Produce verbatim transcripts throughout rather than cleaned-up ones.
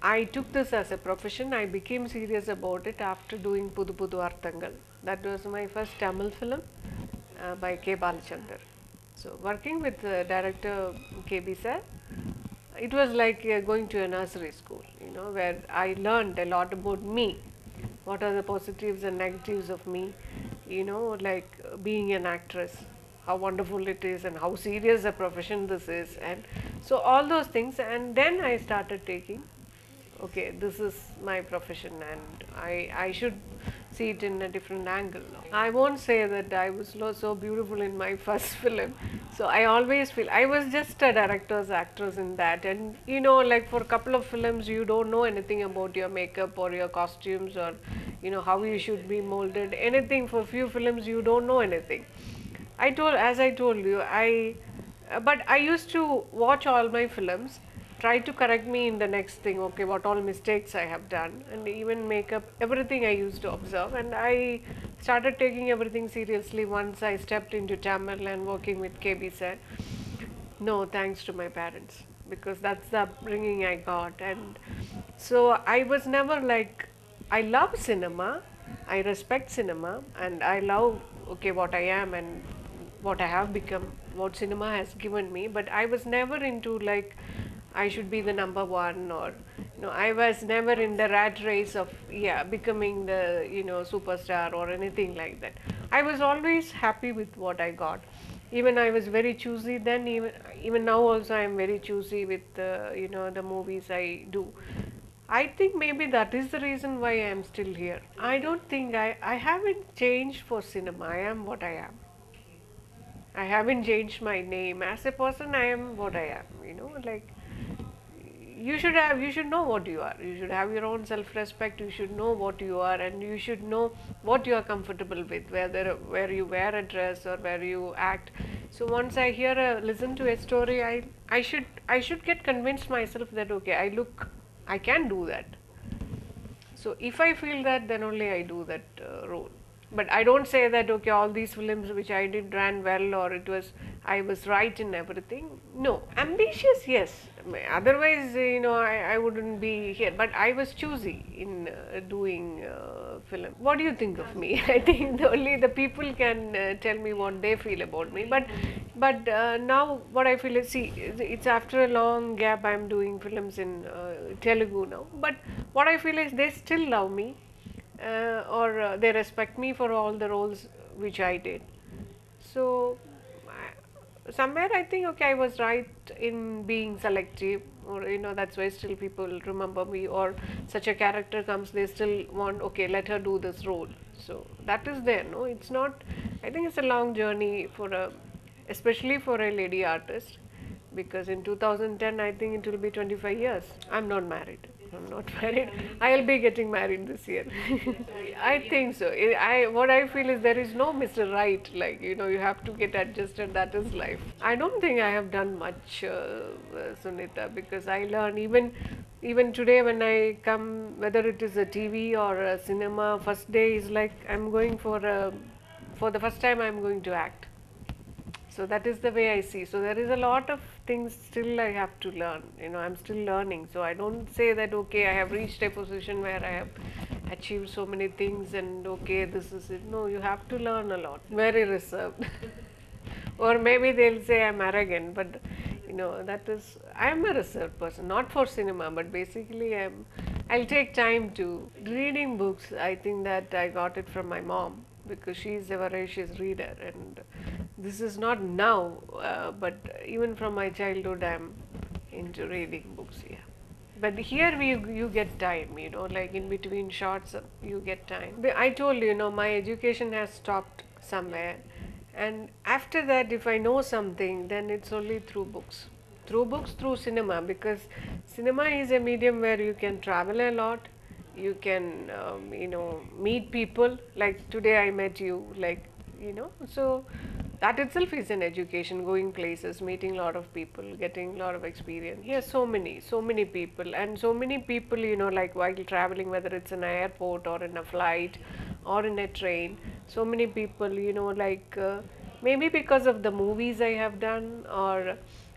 I took this as a profession. I became serious about it after doing Pudu Pudu Arthangal. That was my first Tamil film uh, by K. Balachandar. So, working with uh, director K B sir, it was like uh, going to a nursery school, you know, where I learned a lot about me. What are the positives and negatives of me, you know, like uh, being an actress, how wonderful it is and how serious a profession this is, and so all those things. And then I started taking, okay, this is my profession and I, I should see it in a different angle. I won't say that I was so so beautiful in my first film. So I always feel I was just a director's actress in that, and you know, like for a couple of films you don't know anything about your makeup or your costumes or you know how you should be molded, anything. For few films you don't know anything. I told, as I told you, I, uh, but I used to watch all my films, try to correct me in the next thing, okay, what all mistakes I have done, and even makeup, everything I used to observe. And I started taking everything seriously once I stepped into Tamil and working with K B sir. No, thanks to my parents, because that's the upbringing I got. And so I was never like, I love cinema, I respect cinema, and I love, okay, what I am and what I have become, what cinema has given me. But I was never into like, I should be the number one, or you know, I was never in the rat race of yeah becoming the you know superstar or anything like that. I was always happy with what I got. Even I was very choosy then, even even now also I am very choosy with uh, you know the movies I do. I think maybe that is the reason why I am still here. I don't think I, I haven't changed for cinema. I am what I am. I haven't changed my name. As a person, I am what I am. You know, like you should have, you should know what you are. You should have your own self-respect. You should know what you are, and you should know what you are comfortable with, whether where you wear a dress or where you act. So once I hear a listen to a story, I I should I should get convinced myself that okay, I look, I can do that. So if I feel that, then only I do that uh, role. But I don't say that okay, all these films which I did ran well, or it was I was right in everything. No, ambitious, yes. Otherwise, you know, I, I wouldn't be here. But I was choosy in uh, doing uh, film. What do you think of me? I think the, only the people can uh, tell me what they feel about me. But but uh, now what I feel is, see, it's after a long gap I'm doing films in uh, Telugu now. But what I feel is they still love me, uh, or uh, they respect me for all the roles which I did. So I- somewhere I think okay, I was right in being selective, or you know that's why still people remember me, or such a character comes, they still want okay, let her do this role. So that is there. No, it's not. I think it's a long journey for a, especially for a lady artist, because in two thousand ten I think it will be twenty-five years. I'm not married. I'm not married. I'll be getting married this year. I think so. I I- what I feel is there is no Mister Right. Like you know, you have to get adjusted. That is life. I don't think I have done much, uh, uh, Sunita, because I learn even even today when I come, whether it is a T V or a cinema, first day is like I'm going for a, for the first time I'm going to act. So that is the way I see. So there is a lot of things still I have to learn. You know, I'm still learning. So I don't say that okay, I have reached a position where I have achieved so many things and okay, this is it. No, you have to learn a lot. Very reserved. Or maybe they'll say I'm arrogant, but you know that is, I'm a reserved person, not for cinema, but basically I'm, I'll take time to reading books. I think that I got it from my mom, because she's a voracious reader, and this is not now, uh, but even from my childhood I'm into reading books. Yeah. But here we you get time, you know, like in between shots, uh, you get time. But I told you, you know, my education has stopped somewhere, and after that, if I know something, then it's only through books, through books, through cinema, because cinema is a medium where you can travel a lot, you can, um, you know, meet people. Like today, I met you, like you know, so that itself is an education, going places, meeting a lot of people, getting a lot of experience. Yes, so many, so many people, and so many people, you know, like while traveling, whether it's in an airport or in a flight or in a train, so many people, you know, like uh, maybe because of the movies I have done, or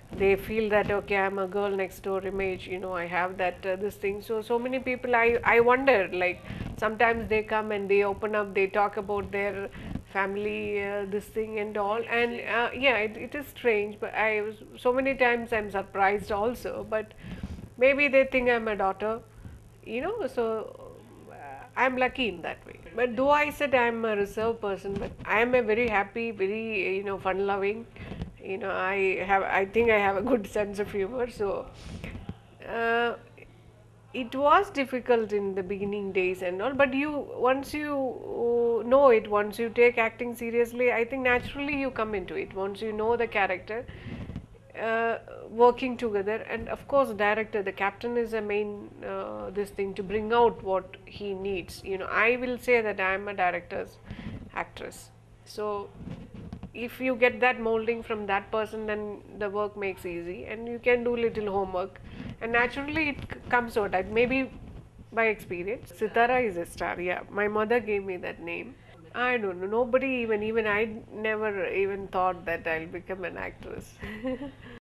they feel that okay, I'm a girl next door image, you know, I have that uh, this thing. So so many people, i i wonder, like sometimes they come and they open up, they talk about their family, uh, this thing and all, and uh, yeah, it, it is strange, but I was so many times I'm surprised also, but maybe they think I'm a daughter, you know. So uh, I'm lucky in that way. But though I said I'm a reserved person, but I am a very happy, very, you know, fun loving, you know, I have, I think I have a good sense of humor. So uh, it was difficult in the beginning days and all, but you, once you uh, know it, once you take acting seriously, I think naturally you come into it. Once you know the character, uh, working together, and of course director, the captain is a main uh, this thing to bring out what he needs, you know. I will say that I am a director's actress, so if you get that molding from that person, then the work makes easy and you can do little homework and naturally it c- comes out. I- maybe by experience. Sitara is a star, yeah, my mother gave me that name. I don't know, nobody, even even I never even thought that I'll become an actress.